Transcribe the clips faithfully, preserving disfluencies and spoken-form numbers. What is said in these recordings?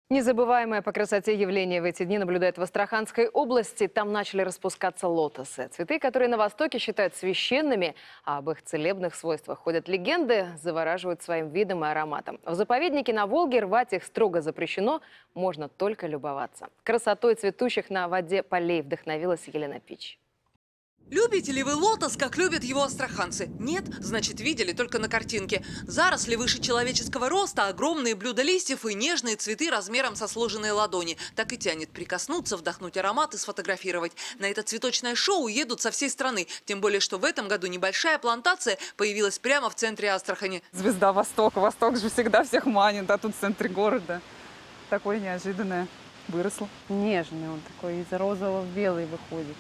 Незабываемое по красоте явление в эти дни наблюдают в Астраханской области. Там начали распускаться лотосы. Цветы, которые на Востоке считают священными, а об их целебных свойствах ходят легенды, завораживают своим видом и ароматом. В заповеднике на Волге рвать их строго запрещено, можно только любоваться. Красотой цветущих на воде полей вдохновилась Елена Пич. Любите ли вы лотос, как любят его астраханцы? Нет? Значит, видели только на картинке. Заросли выше человеческого роста, огромные блюда листьев и нежные цветы размером со сложенные ладони. Так и тянет прикоснуться, вдохнуть аромат и сфотографировать. На это цветочное шоу едут со всей страны. Тем более, что в этом году небольшая плантация появилась прямо в центре Астрахани. Звезда Востока. Восток же всегда всех манит, а тут в центре города. Такое неожиданное выросло. Нежный он такой, из розового в белый выходит.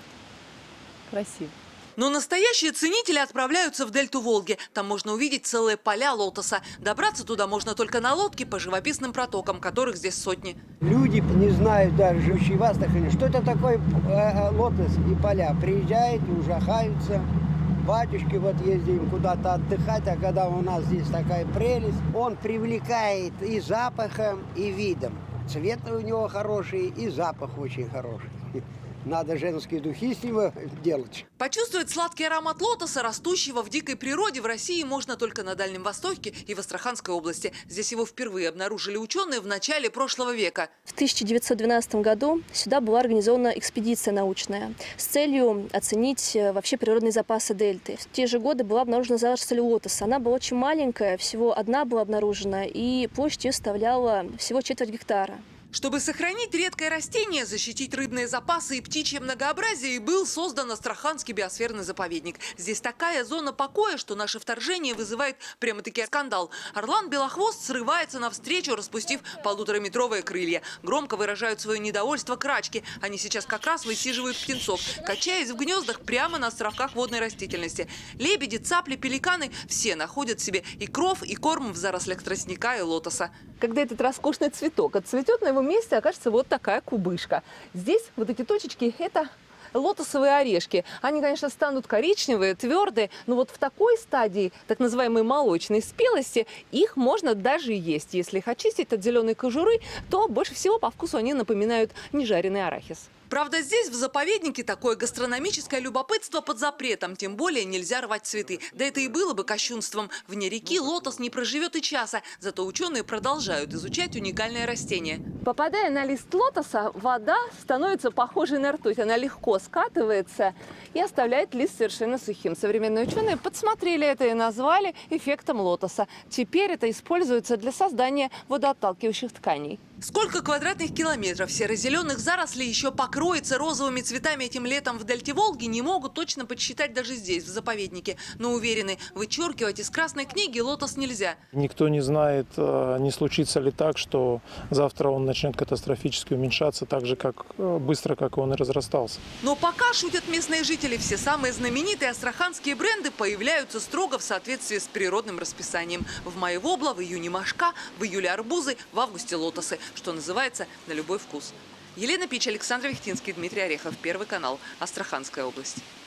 Красиво. Но настоящие ценители отправляются в дельту Волги. Там можно увидеть целые поля лотоса. Добраться туда можно только на лодке по живописным протокам, которых здесь сотни. Люди не знают, даже живущие в Астрахани, что это такое э, лотос и поля. Приезжают и ужахаются. Батюшки вот ездим куда-то отдыхать, а когда у нас здесь такая прелесть, он привлекает и запахом, и видом. Цвет у него хороший, и запах очень хороший. Надо женские духи с него делать. Почувствовать сладкий аромат лотоса, растущего в дикой природе, в России можно только на Дальнем Востоке и в Астраханской области. Здесь его впервые обнаружили ученые в начале прошлого века. В тысяча девятьсот двенадцатом году сюда была организована экспедиция научная с целью оценить вообще природные запасы дельты. В те же годы была обнаружена заросль лотоса. Она была очень маленькая, всего одна была обнаружена, и площадь ее составляла всего четверть гектара. Чтобы сохранить редкое растение, защитить рыбные запасы и птичье многообразие, был создан Астраханский биосферный заповедник. Здесь такая зона покоя, что наше вторжение вызывает прямо-таки скандал. Орлан белохвост срывается навстречу, распустив полутораметровые крылья. Громко выражают свое недовольство крачки. Они сейчас как раз высиживают птенцов, качаясь в гнездах прямо на островках водной растительности. Лебеди, цапли, пеликаны – все находят себе и кров, и корм в зарослях тростника и лотоса. Когда этот роскошный цветок отцветет, на его месте окажется вот такая кубышка. Здесь вот эти точечки – это лотосовые орешки. Они, конечно, станут коричневые, твердые, но вот в такой стадии, так называемой молочной спелости, их можно даже есть. Если их очистить от зеленой кожуры, то больше всего по вкусу они напоминают нежареный арахис. Правда, здесь, в заповеднике, такое гастрономическое любопытство под запретом. Тем более нельзя рвать цветы. Да это и было бы кощунством. Вне реки лотос не проживет и часа. Зато ученые продолжают изучать уникальное растение. Попадая на лист лотоса, вода становится похожей на ртуть. Она легко скатывается и оставляет лист совершенно сухим. Современные ученые подсмотрели это и назвали эффектом лотоса. Теперь это используется для создания водоотталкивающих тканей. Сколько квадратных километров серо-зеленых зарослей еще покроется розовыми цветами этим летом в дельте Волги, не могут точно подсчитать даже здесь, в заповеднике. Но уверены, вычеркивать из красной книги лотос нельзя. Никто не знает, не случится ли так, что завтра он начнет катастрофически уменьшаться так же, как быстро, как он и разрастался. Но пока, шутят местные жители, все самые знаменитые астраханские бренды появляются строго в соответствии с природным расписанием. В мае вобла, в июне мошка, в июле арбузы, в августе лотосы. Что называется, на любой вкус. Елена Пич, Александр Вехтинский, Дмитрий Орехов. Первый канал. Астраханская область.